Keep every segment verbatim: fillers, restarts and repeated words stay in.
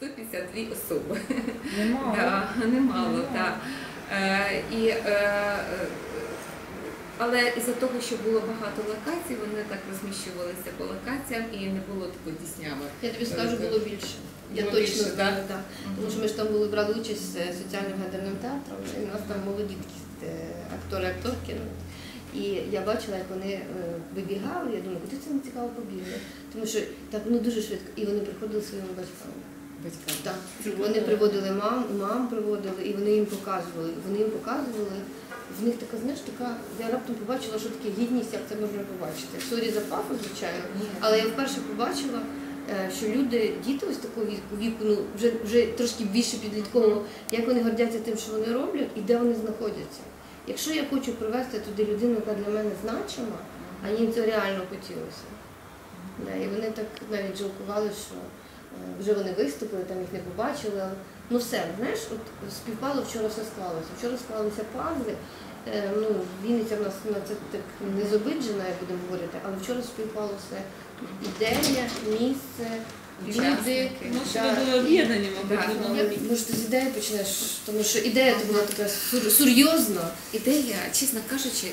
сто п'ятдесят дві особи. Немало. Да, немало, так. Е, і, е, але із-за того, що було багато локацій, вони так розміщувалися по локаціям і не було такої тісняви. Я тобі скажу, було більше. Я Було точно більше, знаю, так? так. Тому що ми ж там були, брали участь з соціальним гендерним театром, і у нас там молоді такі е, актори, акторки. ну. І я бачила, як вони е, вибігали, я думаю, куди це не цікаво побігли. Тому що так воно дуже швидко. І вони приходили своїми батьками. Батькам. Так. Вони приводили мам, мам приводили, і вони їм показували. Вони їм показували. В них така, знаєш, така, я раптом побачила, що таке гідність, як це можна побачити. Сорі за пафос, звичайно, але я вперше побачила, що люди, діти ось такого віку, віку, ну вже, вже трошки більше підліткового, як вони гордяться тим, що вони роблять і де вони знаходяться. Якщо я хочу привезти туди людину, яка для мене значима, а їм це реально хотілося. І вони так навіть жалкували, що вже вони виступили, там їх не побачили. Але... Ну все, знаєш, от співпало, вчора все склалося. Вчора склалися пазли. Е, ну, Вінниця в нас на це так не зобиджена, як будемо говорити, але вчора співпало все. Ідея, місце, люди. Ну, що ви були об'єднані, мабуть. Може, ти з ідеї почнеш, тому що ідея то була така сур, серйозна. Ідея, чесно кажучи,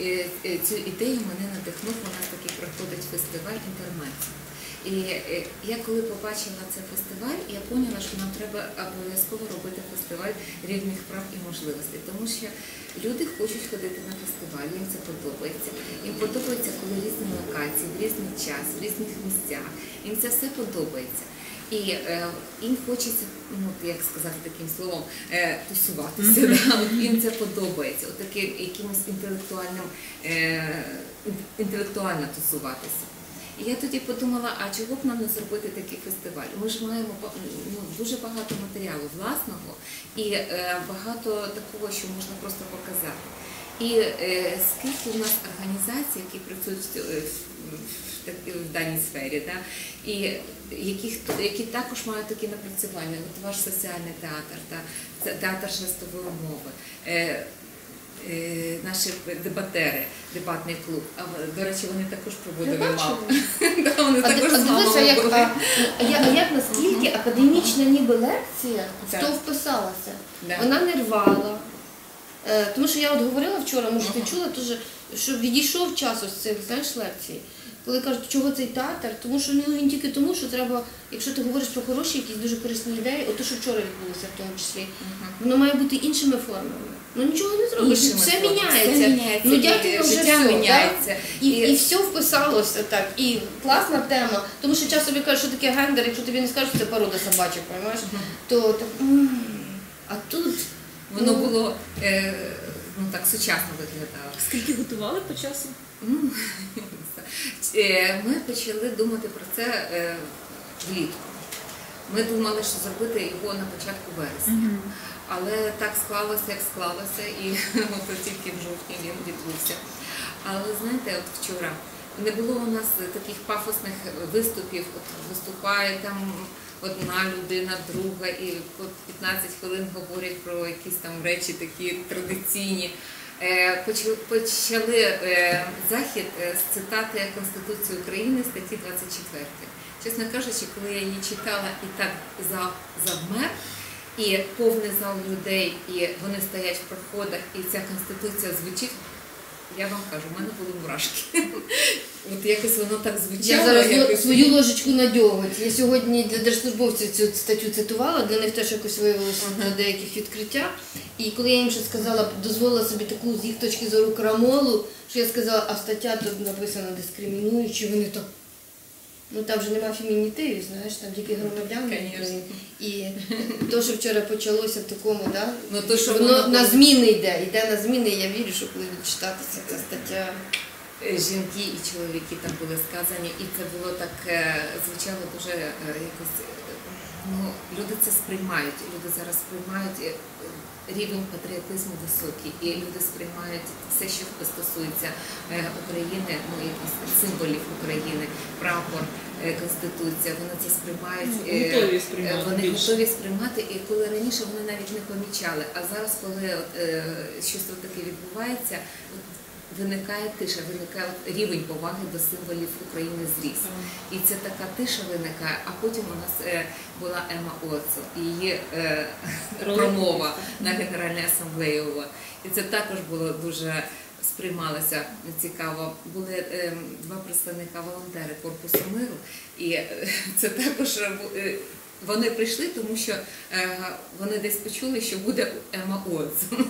цю ідею мене надихнув, у нас такий проходить фестиваль інформації. І я коли побачила цей фестиваль, я поняла, що нам треба обов'язково робити фестиваль рівних прав і можливостей, тому що люди хочуть ходити на фестиваль, їм це подобається. Їм подобається, коли різні локації, в різний час, в різних місцях, їм це все подобається. І е, їм хочеться, ну, як сказати таким словом, е, тусуватися, да? Їм це подобається, от таким якимось інтелектуальним, е, інтелектуально тусуватися. І я тоді подумала, а чого б нам не зробити такий фестиваль? Ми ж маємо ну, дуже багато матеріалу власного і е, багато такого, що можна просто показати. І е, скільки у нас організацій, які працюють в, в, в даній сфері, да? І яких, які також мають такі напрацювання. От ваш соціальний театр, да? Це театр жестової мови. Е, Наші дебатери, дебатний клуб. А, до речі, вони також проводили мав. Да, вони а також а дивися, як, а, а, а як наскільки академічна ніби лекція в то вписалася. Да. Вона не рвала. Е, тому що я от говорила вчора, може ти чула, теж, що відійшов час ось цих, знаєш, лекцій. Коли кажуть, чого цей театр, тому що ну, він тільки тому, що треба, якщо ти говориш про хороші, якісь дуже корисні ідеї, от те, що вчора відбулося в тому числі, воно має бути іншими формами. Ну нічого не зробиш, все формами. міняється. Все міняється, Ну дякую, вже життя все, міняється. І, і, і все вписалося так. І класна тема, тому що часто тобі кажуть, що таке гендер, якщо тобі не скажуть, що це порода собачок, розумієш, то так, а тут... Воно ну, було е, ну, так сучасно виглядало. Скільки готували по часу? Ми почали думати про це е, влітку. Ми думали, що зробити його на початку вересня. Mm-hmm. Але так склалося, як склалося, і от тільки в жовтні він відбувся. Але знаєте, от вчора не було у нас таких пафосних виступів, от виступає там одна людина, друга, і по п'ятнадцять хвилин говорять про якісь там речі такі традиційні. Почали захід з цитати Конституції України статті двадцять четвертої. Чесно кажучи, коли я її читала і так завмер, і повний зал людей, і вони стоять в проходах, і ця Конституція звучить, я вам кажу, в мене були мурашки. От якось воно так звучало. Я зараз якось... свою ложечку на дьоготь. Я сьогодні для держслужбовців цю статтю цитувала, для них теж якось виявилося uh-huh. на деяких відкриття. І коли я їм ще сказала, дозволила собі таку з їх точки зору крамолу, що я сказала, а стаття тут написана дискримінуючи, вони так, ну там вже нема фемінітивів, знаєш, там тільки громадяни. І те, що вчора почалося в такому, да? ну, то, що воно воно на зміни йде, йде на зміни, я вірю, що коли читатися ця стаття. Жінки і чоловіки там були сказані, і це було так, звучало дуже якось, ну, люди це сприймають, люди зараз сприймають рівень патріотизму високий, і люди сприймають все, що стосується України, ну, якісь символів України, прапор, Конституція, вони це сприймають, готові сприймати, вони готові сприймати, і коли раніше вони навіть не помічали, а зараз, коли щось таке відбувається, виникає тиша, виникає от рівень поваги до символів України зріс. І це така тиша виникає, а потім у нас е, була Ема Уотсон, і її е, промова на Генеральній асамблеї ООН. І це також було дуже сприймалося цікаво. Були е, два представника волонтери Корпусу миру, і е, це також е, вони прийшли, тому що е, вони десь почули, що буде Ема Уотсон.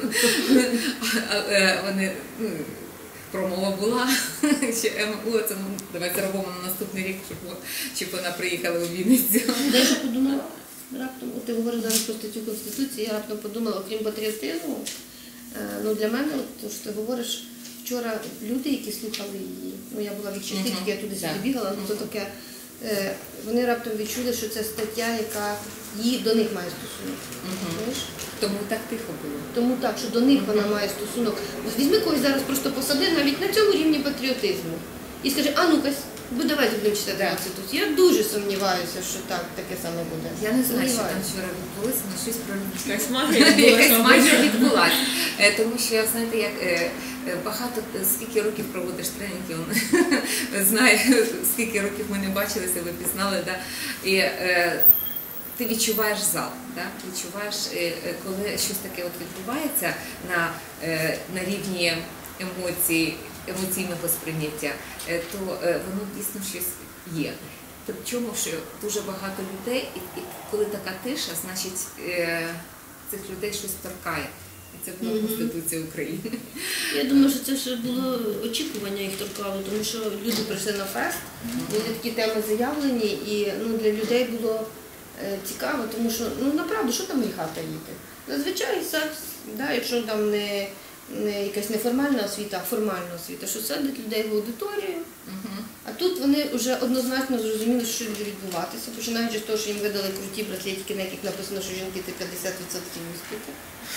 Вони, ну, промова була, що Ема Уотсон, ну, давай зробимо на наступний рік, щоб, щоб вона приїхала у Вінницю. Я ще подумала, раптом, от ти говориш зараз про статтю Конституції, я раптом подумала, окрім патріотизму, е, ну для мене, от, то, що ти говориш, вчора люди, які слухали її, ну я була відчасти, Мгм. тільки я туди сюди Так. бігала, ну то таке, е, вони раптом відчули, що це стаття, яка її, до них має стосунок. Мгм. Знаєш? Тому так тихо було. Тому так, що до них вона має стосунок. Візьми когось зараз просто посади навіть на цьому рівні патріотизму. І скажи, а ну-ка, бо давайте будемо читати Так. Конституцію. Я дуже сумніваюся, що так таке саме буде. Я не знаю, що там Сумніваюся. вчора відбулося, але щось про Якась магія відбулася, якась мабуть. магія відбулася. Е, Тому що, знаєте, як е, е, багато, е, скільки років проводиш тренінгів, знаю, скільки років ми не бачилися, ви пізнали, да? І е, ти відчуваєш зал, да? Відчуваєш, е, е, коли щось таке от відбувається на, е, на рівні емоцій, емоційного сприйняття, е, то е, воно дійсно щось є. Причому, що дуже багато людей, і, і коли така тиша, значить е, цих людей щось торкає. І це була Мгм. Конституція України. Я думаю, що це ще було очікування їх торкало, тому що люди прийшли на фест, були такі теми заявлені, і ну, для людей було е, цікаво, тому що ну направду, що там гріха таїти? Зазвичай секс, да, якщо там не, не якась неформальна освіта, а формальна освіта, що садять людей в аудиторію. Мгм. А тут вони вже однозначно зрозуміли, що буде відбуватися, починаючи з того, що їм видали круті браслетики, на яких написано, що жінки це п'ятдесят відсотків успіху.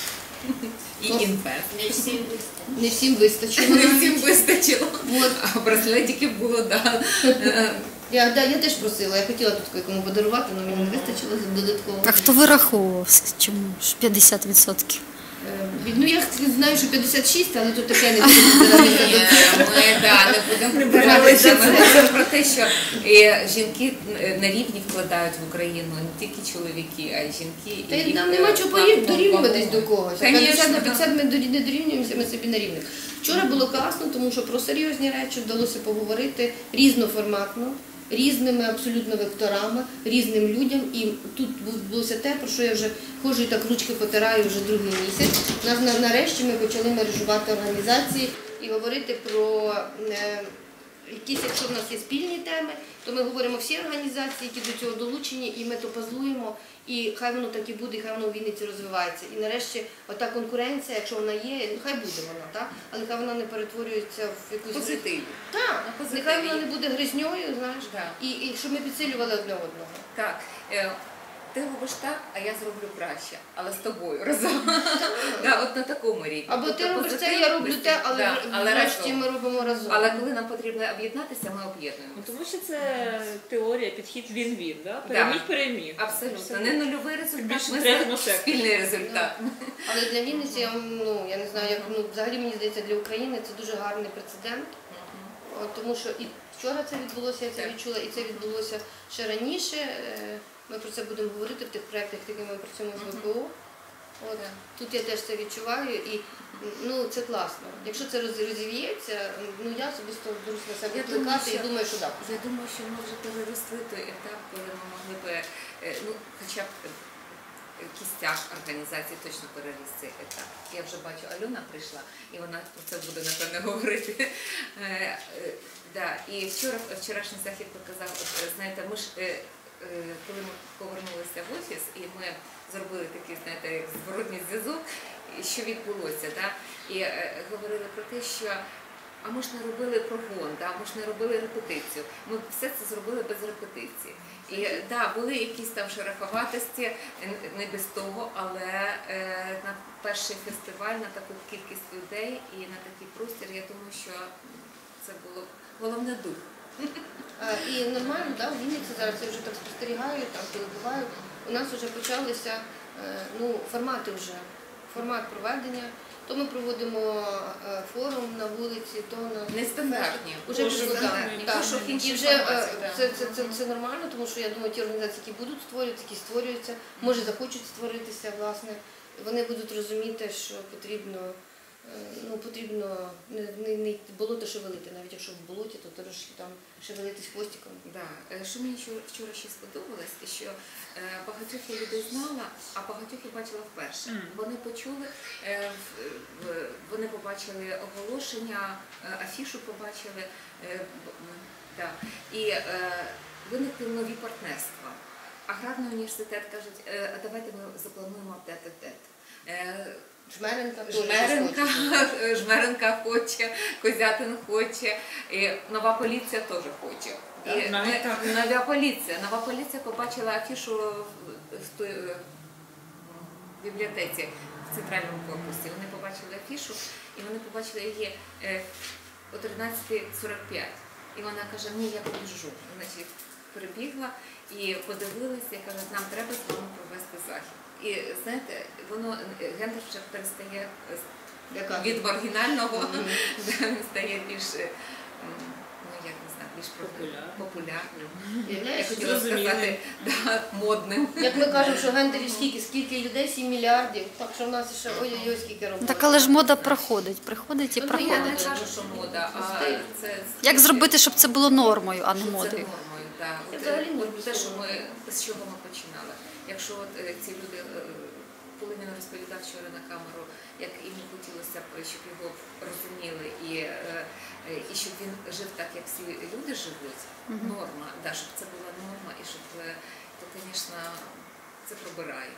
І Ну, інфет. Не всім вистачило. Не навіть. всім вистачило. От. А браслетиків було, да. Е, Я, да, я теж просила, я хотіла тут кому подарувати, але мені не вистачило додатково. А хто вираховував, чому ж п'ятдесят відсотків? Е, Ну я знаю, що п'ятдесят шість, але тут таке не буде прибиратися Ні, до цифри. ми да, не будемо прибиратися. Ми говоримо про те, що і жінки на рівні вкладають в Україну не тільки чоловіки, а й жінки. Та і й нам їх, нема е, чого вагу- дорівнюватись вагу. до когось. А Конечно, п'ятдесят на да. п'ятдесят ми дорі- не дорівнюємося, ми собі на рівних. Вчора було класно, тому що про серйозні речі вдалося поговорити різноформатно, різними абсолютно векторами, різним людям. І тут булося те, про що я вже ходжу і так ручки потираю вже другий місяць. Нас на- нарешті ми почали мережувати організації і говорити про е, якісь, якщо в нас є спільні теми, то ми говоримо всі організації, які до цього долучені, і ми то пазлуємо, і хай воно так і буде, і хай воно в Вінниці розвивається. І нарешті ота конкуренція, якщо вона є, ну хай буде вона, так? Але хай вона не перетворюється в якусь Позитивні. Так, На позитиві. нехай вона не буде грізньою, знаєш, Да. і, і щоб ми підсилювали одне одного. Так, е, ти робиш так, а я зроблю краще, але з тобою разом. Да, от на такому рівні. Або Тобто ти робиш це, позитив, я роблю те, але, да, але врешті разом. ми робимо разом. Але коли нам потрібно об'єднатися, ми об'єднуємо. Ну, тому що це теорія, підхід він-він, да? переміг, переміг. Абсолютно. Не нульовий результат, Більше ми третього за сектору. спільний результат. Але для Вінниці, я, ну, я не знаю, як, ну, взагалі мені здається, для України це дуже гарний прецедент. От, тому що і вчора це відбулося, я це Так. відчула, і це відбулося ще раніше. Е, Ми про це будемо говорити в тих проєктах, які ми працюємо з ВПО. От, Так. тут я теж це відчуваю, і ну, це класно. Якщо це роз- розів'ється, ну я особисто берусь на себе Я думаю, викликати і що- думаю, що так. Я думаю, що ми вже переросли той етап, коли ми могли би, е, ну, хоча б е, кістяк організації точно переріс цей етап. Я вже бачу, Альона прийшла, і вона про це буде, напевно, говорити. Е, е, да. І вчора, вчорашній захід показав, от, е, знаєте, ми ж, е, е, коли ми повернулися в офіс, і ми зробили такий, знаєте, як зворотній зв'язок, і що відбулося, да? І е, говорили про те, що а ми ж не робили прогон, да? Ми ж не робили репетицію. Ми все це зробили без репетиції. І да, були якісь там шероховатості, н- не без того, але е, на перший фестиваль, на таку кількість людей і на такий простір, я думаю, що це було головне дух. А, І нормально, да, в Вінниці зараз я вже так спостерігаю, там коли буваю, у нас вже почалися е, ну, формати вже, формат проведення. То ми проводимо е, форум на вулиці, то на Нестандартні. Уже Дуже пішло, нестандартні. так, Пошук так. іншої І вже е, інформації, да. це, це, це, це нормально, тому що я думаю, ті організації, які будуть створюватися, які створюються, може захочуть створитися, власне, вони будуть розуміти, що потрібно, е, ну, потрібно не, не, не болото шевелити, навіть якщо в болоті, то трошки там шевелитись хвостиком. Да. Е, Що мені вчора- вчора ще сподобалось, що е, багатьох я людей знала, а багатьох я бачила вперше. Мгм. Вони почули, е, в- в- вони побачили оголошення, е, афішу побачили, е, б- м, да. І е, виникли нові партнерства. Аграрний університет кажуть, е, а давайте ми заплануємо тет-а-тет. Е, Жмеренка теж Жмеренка, щось хоче. Жмеренка хоче, Козятин хоче, і нова поліція теж хоче. Так, І навіть ми- так. нова поліція. Нова поліція побачила афішу в, в, той, е, в бібліотеці в центральному корпусі. Вони побачили афішу і вони побачили її е, о тринадцята сорок п'ять. І вона каже, ні, я побіжу. Значить, прибігла і подивилася, і каже, нам треба з вами провести захід. І знаєте, воно гендер вже перестає е, Яка? від маргінального Мгм. стає більш, е, м, ну як не знаю, більш Популярним. популярним. Я Уявляєш, хотіла Зрозуміло. сказати, да, модним. як ми кажемо, що гендерів скільки, скільки людей, сім мільярдів, так що в нас ще ой-ой-ой, скільки роботи. Так але ж мода проходить, приходить і Ну, Я не проходить. кажу, що мода, а це Як зробити, щоб це було нормою, а не що це модою? нормою, так. Я От, взагалі е, не от те, що розумію. ми з чого ми починали. Якщо от е, ці люди, е, коли він розповідав вчора на камеру, як йому хотілося б, щоб його розуміли і, е, е, і щоб він жив так, як всі люди живуть, норма, да, щоб це була норма, і щоб е, то, звісно, це пробирає.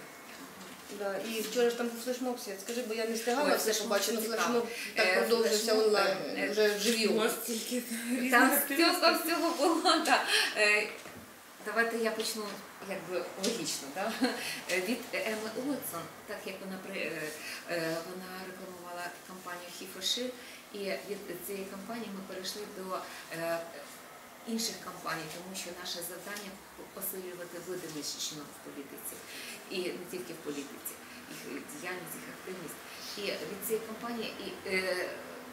Да, і вчора ж там був флешмоб свят. Скажи, бо я не встигала Ой, все флешмоб побачити, це але цікаво. флешмоб так Е, продовжився флешмоб, онлайн, е, вже У вживу. вас тільки Там різних всього, всього було. Да. Е, Давайте я почну якби логічно. Да? Е, Від Емми Уотсон, так як вона при е, е, вона рекламувала кампанію Хіфоши, і від цієї кампанії ми перейшли до е, інших кампаній, тому що наше завдання посилювати видимість жінок в політиці, і не тільки в політиці, їх діяльність, їх активність. І від цієї кампанії і е, е,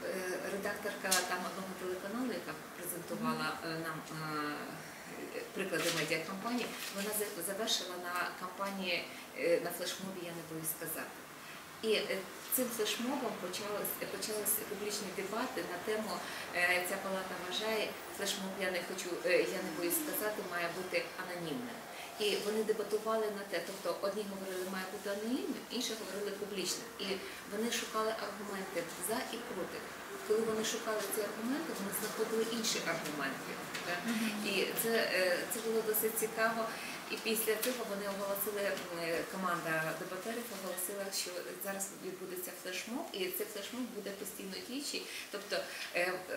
редакторка там одного телеканалу, яка презентувала е, нам е, приклади медіакампанії, вона за- завершила на кампанії е, на флешмобі «Я не боюсь сказати». І е, цим флешмобом почалися почалися публічні дебати на тему е, «Ця палата вважає, флешмоб «Я не хочу, е, я не боюсь сказати» має бути анонімним». І вони дебатували на те, тобто одні говорили, має бути анонімним, інші говорили публічним. І вони шукали аргументи за і проти. Коли вони шукали ці аргументи, вони знаходили інші аргументи. Так? І це, е, це було досить цікаво. І після цього вони оголосили, е, команда дебатерів оголосила, що зараз відбудеться флешмоб, і цей флешмоб буде постійно діючий. Тобто е, е,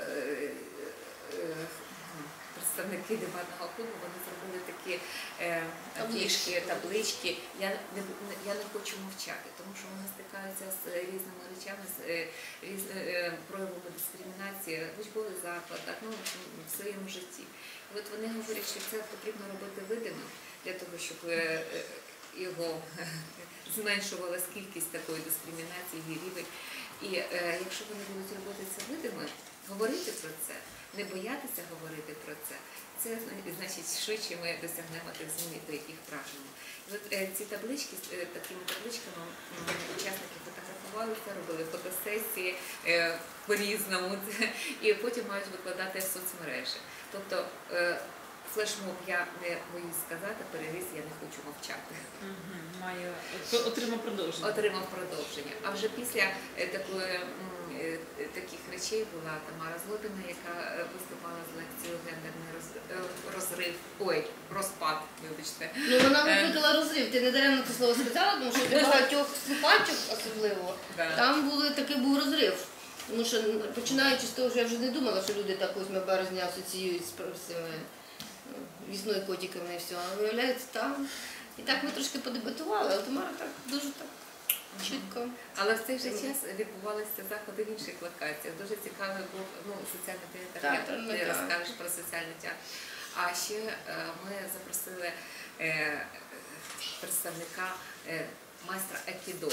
е, представники дебатного клубу, вони зробили такі е, афішки, таблички. Я не, я не хочу мовчати, тому що вони стикаються з різними речами, з е, різ, е, проявами дискримінації в учбових закладах, ну, в своєму житті. І от вони говорять, що це потрібно робити видимим для того, щоб е, е, його зменшувалась кількість такої дискримінації, її рівень. І е, якщо вони будуть робити це видимим, говорити про це, не боятися говорити про це, це значить швидше ми досягнемо тих змін, до яких прагнемо. І от е, ці таблички, з е, такими табличками м, учасники фотографувалися, робили фотосесії е, по-різному, і потім мають викладати в соцмережі. Тобто е, флешмоб «Я не боюсь сказати» переріс «Я не хочу мовчати». Мгм, має отримав продовження. Отримав продовження. А вже після е, такої, м, е, таких речей була Тамара Злобіна, яка е, виступала з лекцією «Гендерний роз- е, розрив», ой, розпад, вибачте. Ну вона викликала розрив, ти не даремно це слово сказала, тому що для багатьох слухачів особливо, Да. там були, такий був розрив. Тому що починаючи з того, що я вже не думала, що люди так восьмого березня асоціюють з про- з цими ну, вісною котиками і все. А виявляється там. І так ми трошки подебатували, але Тамара так дуже так чітко. Але в цей же час відбувалися заходи в інших локаціях. Дуже цікавий був ну, соціальний театр. Театр, Я ну, не так. розкажеш про соціальний театр. А ще е, ми запросили е, представника е, майстра Айкідо.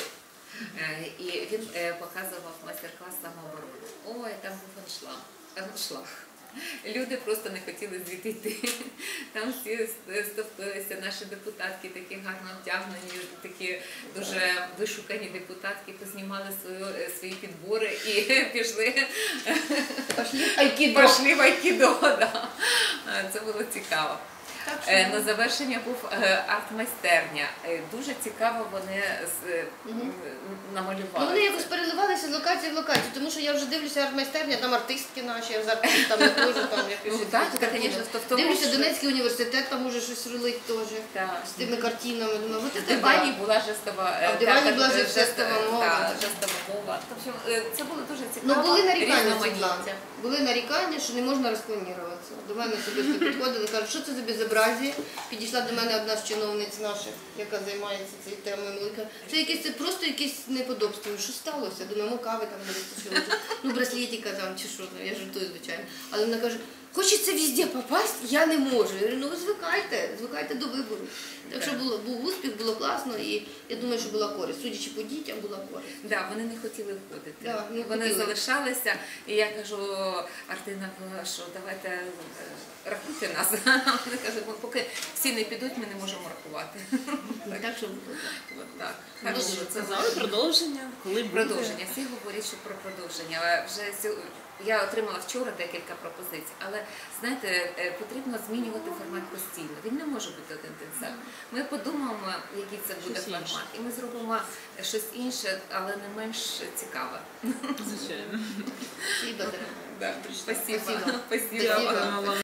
Е, І він е, показував майстер-клас самооборони. Ой, там був аншлаг. аншлаг. Люди просто не хотіли звідти йти. Там всі стовпилися, наші депутатки, такі гарно вдягнені, такі дуже вишукані депутатки, познімали свою, свої підбори і пішли, Пошли айкідо. пішли в айкідо. Да. Це було цікаво. Так Е, що- На завершення був е, арт-майстерня. Е, Дуже цікаво вони з- е, Мгм. м, намалювали. Ну, вони це. якось переливалися з локації в локацію, тому що я вже дивлюся арт-майстерня, там артистки наші, я з артистами теж там якось. Ну, так, так, звісно, то в тому, Дивлюся, що- Донецький університет там уже щось рулить теж. Так. З тими картинами. Думаю, от В це дивані да. була жестова, е, А в дивані так, була е, же жест- жестова е, мова, так, да. жестова мова. Тобто, е, це було дуже Ну, цікаво. були нарікання, різноманіття. Світлана. Були нарікання, що не можна розклоніруватися. До мене особисто підходили, кажуть, що це за безобразі. Підійшла до мене одна з чиновниць наших, яка займається цією темою. Вона каже, це якесь це просто якесь неподобство. Що сталося? Думаю, ну кави там не вистачило. Ну, браслетика там чи що, я жартую, звичайно. Але вона каже, хочеться везде попасти, я не можу. Я говорю, ну ви звикайте, звикайте до вибору. Так що було, був успіх, було класно і я думаю, що була користь. Судячи по дітям, була користь. Да, вони не хотіли входити. Да, не вони хотіли. залишалися. І я кажу, Артина, ви що давайте е, рахуйте нас. Вони кажуть, «Ми поки всі не підуть, ми не можемо рахувати. Так що було. От так. Ну, Хорошо, це сказали продовження, коли буде. продовження. Всі говорять, що про продовження. Але вже сьо- я отримала вчора декілька пропозицій, але знаєте, е, потрібно змінювати формат постійно. Він не може бути один той самий. Ми подумаємо, який це буде Щось інше. формат, і ми зробимо щось інше, але не менш цікаве. Звичайно. Спасибо, дорогая. Да. Спасибо. Спасибо. Спасибо. Спасибо. Дякую вам.